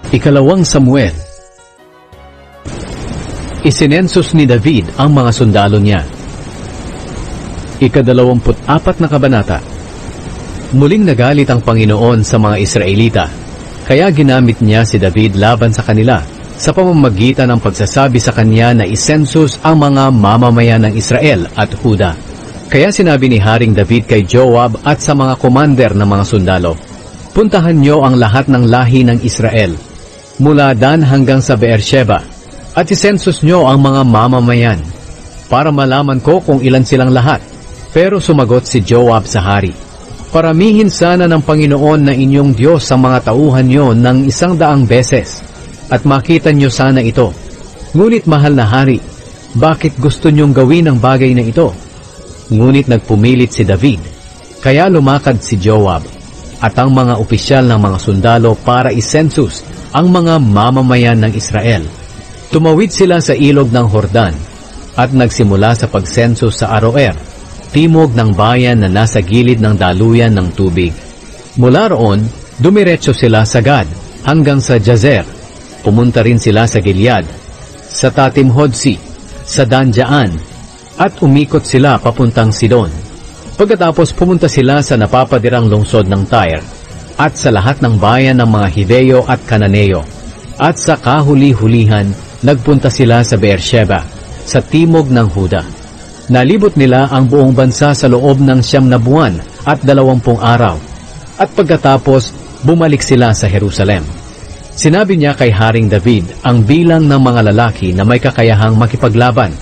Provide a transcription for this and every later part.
Ikalawang Samuel. Isinensus ni David ang mga sundalo niya. Ika-24 na kabanata. Muling nagalit ang Panginoon sa mga Israelita, kaya ginamit niya si David laban sa kanila sa pamamagitan ng pagsasabi sa kanya na isensus ang mga mamamayan ng Israel at Huda. Kaya sinabi ni Haring David kay Joab at sa mga komander ng mga sundalo, puntahan niyo ang lahat ng lahi ng Israel, mula Dan hanggang sa Beersheba, at isensus niyo ang mga mamamayan, para malaman ko kung ilan silang lahat. Pero sumagot si Joab sa hari, paramihin sana ng Panginoon na inyong Diyos ang mga tauhan niyo ng 100 beses, at makita niyo sana ito. Ngunit mahal na hari, bakit gusto niyong gawin ang bagay na ito? Ngunit nagpumilit si David, kaya lumakad si Joab at ang mga opisyal ng mga sundalo para isensus ang mga mamamayan ng Israel. Tumawid sila sa ilog ng Hordan at nagsimula sa pagsensus sa Aroer, timog ng bayan na nasa gilid ng daluyan ng tubig. Mula roon, dumiretso sila sa Gad hanggang sa Jazer. Pumunta rin sila sa Gilead, sa Tatim-Hodsi, sa Danjaan, at umikot sila papuntang Sidon. Pagkatapos pumunta sila sa napapadirang lungsod ng Tyre, at sa lahat ng bayan ng mga Hiveo at Kananeo, at sa kahuli-hulihan, nagpunta sila sa Beersheba, sa timog ng Huda. Nalibot nila ang buong bansa sa loob ng 9 na buwan at 20 araw, at pagkatapos bumalik sila sa Jerusalem. Sinabi niya kay Haring David ang bilang ng mga lalaki na may kakayahang makipaglaban,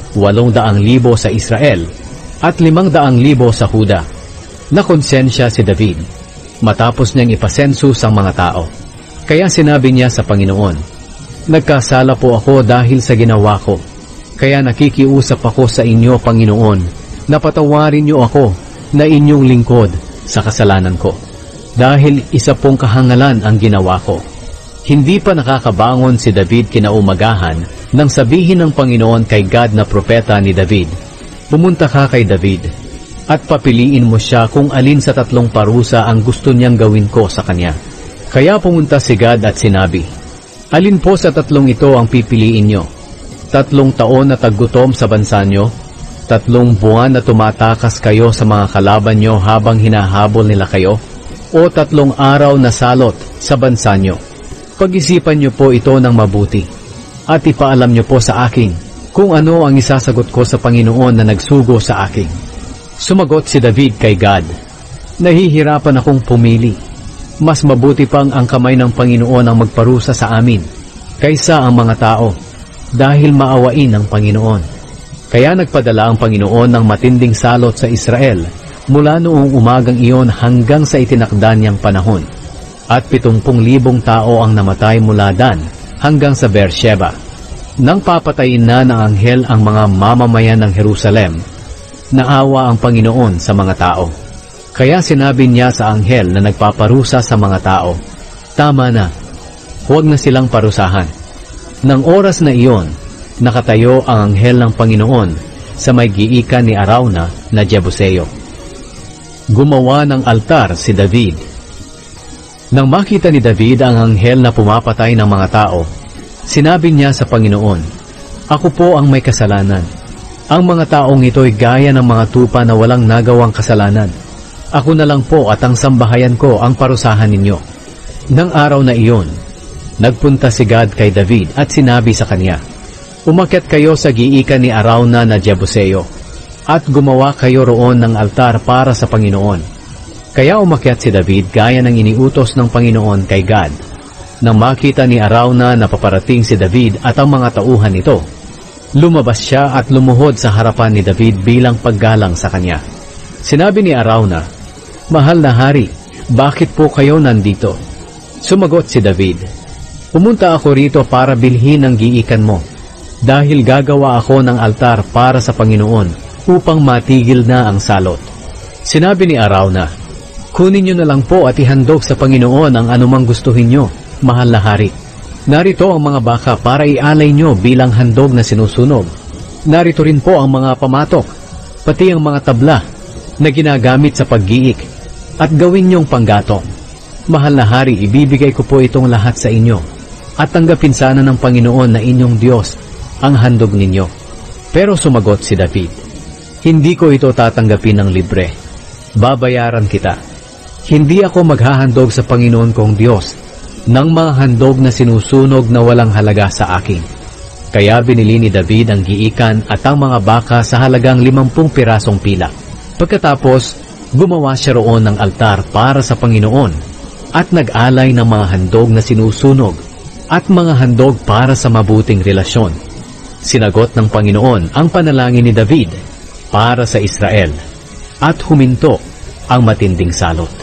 800,000 sa Israel at 500,000 sa Huda. Nakonsensya si David matapos niyang ipasensus ang mga tao. Kaya sinabi niya sa Panginoon, nagkasala po ako dahil sa ginawa ko. Kaya nakikiusap ako sa inyo, Panginoon, na patawarin niyo ako na inyong lingkod sa kasalanan ko. Dahil isa pong kahangalan ang ginawa ko. Hindi pa nakakabangon si David kinaumagahan nang sabihin ng Panginoon kay Gad na propeta ni David, pumunta ka kay David at papiliin mo siya kung alin sa 3 parusa ang gusto niyang gawin ko sa kanya. Kaya pumunta si Gad at sinabi, alin po sa 3 ito ang pipiliin niyo? 3 taon na taggutom sa bansa niyo? 3 buwan na tumatakas kayo sa mga kalaban niyo habang hinahabol nila kayo? O 3 araw na salot sa bansa niyo? Pag-isipan niyo po ito ng mabuti at ipaalam niyo po sa akin kung ano ang isasagot ko sa Panginoon na nagsugo sa akin. Sumagot si David kay Gad, nahihirapan akong pumili. Mas mabuti pang ang kamay ng Panginoon ang magparusa sa amin kaysa ang mga tao, dahil maawain ng Panginoon. Kaya nagpadala ang Panginoon ng matinding salot sa Israel mula noong umagang iyon hanggang sa itinakda niyang panahon. At 70,000 tao ang namatay mula Dan hanggang sa Beersheba. Nang papatayin na ng anghel ang mga mamamayan ng Jerusalem, naawa ang Panginoon sa mga tao. Kaya sinabi niya sa anghel na nagpaparusa sa mga tao, tama na, huwag na silang parusahan. Nang oras na iyon, nakatayo ang anghel ng Panginoon sa may giikan ni Arauna na Jebuseo. Gumawa ng altar si David. Nang makita ni David ang anghel na pumapatay ng mga tao, sinabi niya sa Panginoon, ako po ang may kasalanan. Ang mga taong ito'y gaya ng mga tupa na walang nagawang kasalanan. Ako na lang po at ang sambahayan ko ang parusahan ninyo. Nang araw na iyon, nagpunta si Gad kay David at sinabi sa kanya, umakyat kayo sa giikan ni Arauna na Jebuseo, at gumawa kayo roon ng altar para sa Panginoon. Kaya umakyat si David gaya ng iniutos ng Panginoon kay Gad. Nang makita ni Arauna na paparating si David at ang mga tauhan nito, lumabas siya at lumuhod sa harapan ni David bilang paggalang sa kanya. Sinabi ni Arauna, mahal na hari, bakit po kayo nandito? Sumagot si David, pumunta ako rito para bilhin ang giikan mo, dahil gagawa ako ng altar para sa Panginoon upang matigil na ang salot. Sinabi ni Arauna, kunin niyo na lang po at ihandog sa Panginoon ang anumang gustuhin niyo, mahal na hari. Narito ang mga baka para ialay niyo bilang handog na sinusunog. Narito rin po ang mga pamatok, pati ang mga tabla na ginagamit sa paggiik, at gawin niyong panggatong. Mahal na hari, ibibigay ko po itong lahat sa inyo at tanggapin sana ng Panginoon na inyong Diyos ang handog ninyo. Pero sumagot si David, hindi ko ito tatanggapin ng libre. Babayaran kita. Hindi ako maghahandog sa Panginoon kong Diyos ng mga handog na sinusunog na walang halaga sa akin. Kaya binili ni David ang giikan at ang mga baka sa halagang 50 pirasong pilak. Pagkatapos, gumawa siya roon ng altar para sa Panginoon at nag-alay ng mga handog na sinusunog at mga handog para sa mabuting relasyon. Sinagot ng Panginoon ang panalangin ni David para sa Israel at huminto ang matinding salot.